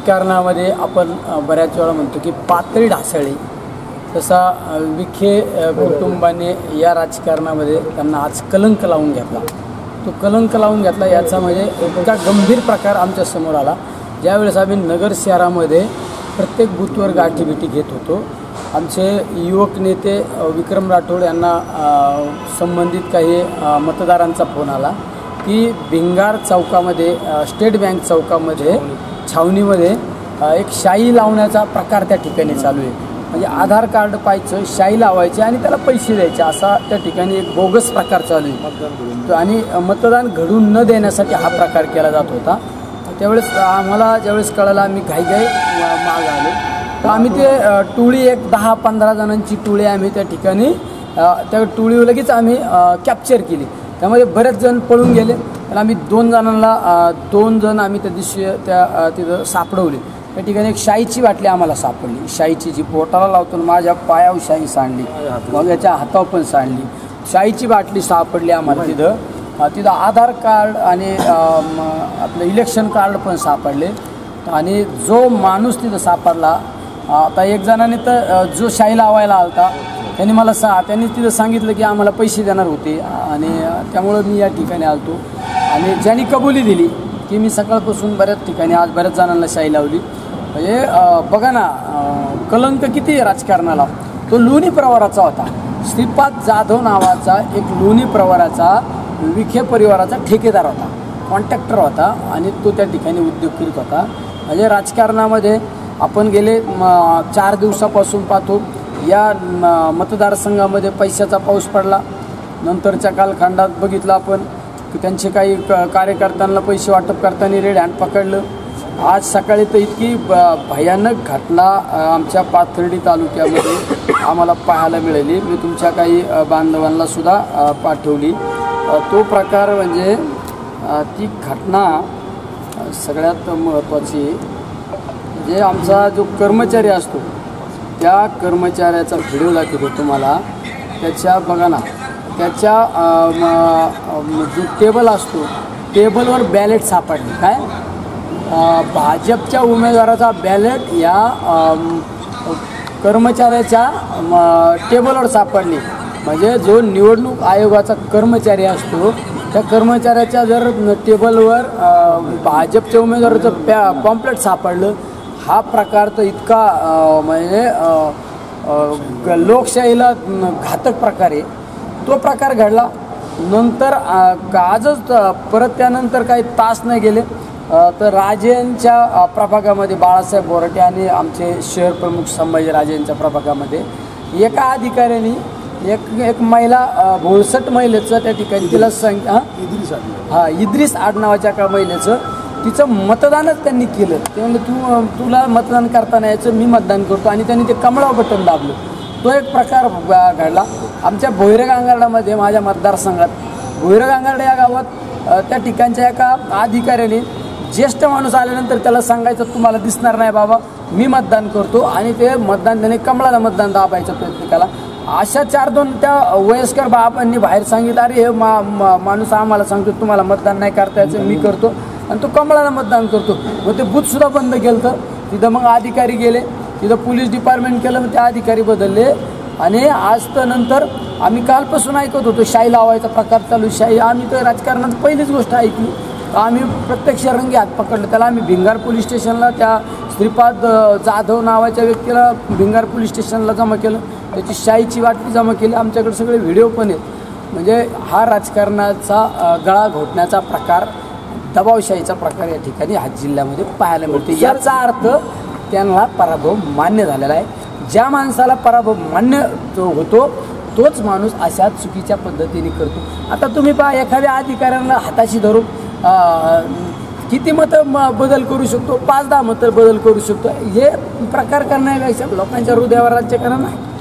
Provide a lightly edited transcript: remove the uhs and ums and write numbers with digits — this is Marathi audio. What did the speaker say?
राजकारणामध्ये आपण बऱ्याच वेळा म्हणतो की पातळी ढासळली, तसा विखे कुटुंबाने या राजकारणामध्ये त्यांना आज कलंक लावून घेतला। तो कलंक लावून घेतला याचा म्हणजे इतका गंभीर प्रकार आमच्या समोर आला। ज्यावेळेस आम्ही नगर शहरामध्ये प्रत्येक बूथवर गाठीभेटी घेत होतो, आमचे युवक नेते विक्रम राठोड यांना संबंधित काही मतदारांचा फोन आला की भिंगार चौकामध्ये, स्टेट बँक चौकामध्ये, छावणीमध्ये एक शाई लावण्याचा प्रकार त्या ठिकाणी चालू आहे। म्हणजे आधार कार्ड पाहायचं, शाई लावायचे आणि त्याला पैसे द्यायचे, असा त्या ठिकाणी एक बोगस प्रकार चालू आहे। आणि मतदान घडून न देण्यासाठी हा प्रकार केला जात होता। त्यावेळेस आम्हाला ज्यावेळेस कळलं, आम्ही घाईघाई माग आलो, तर आम्ही ते टोळी एक 10-15 जणांची टोळी आम्ही त्या ठिकाणी त्या टोळीवर लगेच आम्ही कॅप्चर केली। त्यामध्ये बरेच जण पळून गेले, तर आम्ही 2 जण आम्ही त्या दिवशी तिथं सापडवले। त्या ठिकाणी एक शाईची बाटली आम्हाला सापडली, शाईची जी पोटाला लावतो, माझ्या पायावर शाई सांडली, मग याच्या हातावर पण सांडली, शाईची बाटली सापडली आम्हाला तिथं आधार कार्ड आणि आपलं इलेक्शन कार्ड पण सापडले। आणि जो माणूस तिथं सापडला, आता एक जणाने तर जो शाई लावायला आलता त्यांनी तिथं सांगितलं की आम्हाला पैसे देणार होते, आणि त्यामुळं मी या ठिकाणी आलतो। आणि ज्यांनी कबुली दिली की मी सकाळपासून बऱ्याच ठिकाणी आज बऱ्याच जणांना शाई लावली। म्हणजे बघा ना, कलंक किती राजकारणाला। तो लोणी प्रवाराचा होता, श्रीपाद जाधव नावाचा एक लोणी प्रवाराचा विखे परिवाराचा ठेकेदार होता, कॉन्ट्रॅक्टर होता, आणि तो त्या ठिकाणी उद्योग करीत होता। म्हणजे राजकारणामध्ये आपण गेले 4 दिवसापासून पाहतो, या मतदारसंघामध्ये पैशाचा पाऊस पडला। नंतरच्या कालखंडात बघितलं आपण की त्यांचे काही कार्यकर्त्यांना पैसे वाटप करताना रेड हँड पकडलं। आज सकाळी तर इतकी भयानक घटना आमच्या पाथर्डी तालुक्यामध्ये आम्हाला पाहायला मिळाली। मी तुमच्या काही बांधवांना सुद्धा पाठवली। तो प्रकार म्हणजे ती घटना सगळ्यात महत्त्वाची, म्हणजे आमचा जो कर्मचारी असतो त्या कर्मचाऱ्याचा व्हिडिओ दाखवतो तुम्हाला। त्याच्या बघा ना, त्याच्या जो टेबल असतो, टेबलवर बॅलेट सापडले, काय भाजपच्या उमेदवाराचा बॅलेट या कर्मचाऱ्याच्या टेबलवर सापडली। म्हणजे जो निवडणूक आयोगाचा कर्मचारी असतो त्या कर्मचाऱ्याच्या जर टेबलवर भाजपच्या उमेदवाराचं पॉम्पलेट सापडलं, हा प्रकार तर इतका म्हणजे लोकशाहीला घातक प्रकार आहे। तो प्रकार घडला। नंतर आजच परत त्यानंतर काही तास नाही गेले तर राजेंच्या प्रभागामध्ये बाळासाहेब बोराटे आणि आमचे शहर प्रमुख संभाजीराजे यांच्या प्रभागामध्ये एका अधिकाऱ्याने एक महिला, भोळसट महिलेचं त्या ठिकाणी तिला इद्रिस आडनावाच्या एका महिलेचं तिचं मतदानच त्यांनी केलं। ते म्हणजे तुला मतदान करताना यायचं, मी मतदान करतो, आणि त्यांनी ते कमळा बटन दाबलं। तो एक प्रकार घडला आमच्या भोईरे गांगार्डामध्ये, माझ्या मतदारसंघात भोईरे गांगार्ड या गावात त्या ठिकाणच्या एका अधिकाऱ्याने ज्येष्ठ माणूस आल्यानंतर त्याला सांगायचं तुम्हाला दिसणार नाही बाबा, मी मतदान करतो, आणि ते मतदान त्याने कमळाला मतदान दाबायचा प्रयत्न केला। अशा 4-2 त्या वयस्कर बाबांनी बाहेर सांगितलं, अरे हे माणूस आम्हाला सांगतो तुम्हाला मतदान नाही करता यायचं, मी करतो, आणि तो कमळाला मतदान करतो। मग ते बूथसुद्धा बंद केलं तिथं। मग अधिकारी गेले तिथं, पोलीस डिपार्टमेंट केलं, मग त्या अधिकारी बदलले। आणि आज तर नंतर आम्ही कालपासून ऐकत होतो शाई लावायचा प्रकार चालू, शाई। आम्ही तर राजकारणात पहिलीच गोष्ट ऐकली, आम्ही प्रत्यक्ष रंगी हात पकडलं त्याला। आम्ही भिंगार पोलीस स्टेशनला त्या श्रीपाद जाधव नावाच्या व्यक्तीला भिंगार पोलीस स्टेशनला जमा केलं, त्याची शाईची बाटली जमा केली। आमच्याकडे सगळे व्हिडिओ पण आहेत। म्हणजे हा राजकारणाचा गळा घोटण्याचा प्रकार, दबावशाहीचा प्रकार या ठिकाणी हात जिल्ह्यामध्ये पाहायला मिळतो। याचा अर्थ त्यांना पराभव मान्य झालेला आहे। ज्या माणसाला पराभव मान्य होतो तोच माणूस अशा चुकीच्या पद्धतीने करतो। आता तुम्ही पहा, एखाद्या अधिकाऱ्यांना हाताशी धरून किती मतं बदल करू शकतो, 5-10 मतं बदल करू शकतो। हे प्रकार करण्यापेक्षा लोकांच्या हृदयावर राज्य करा ना।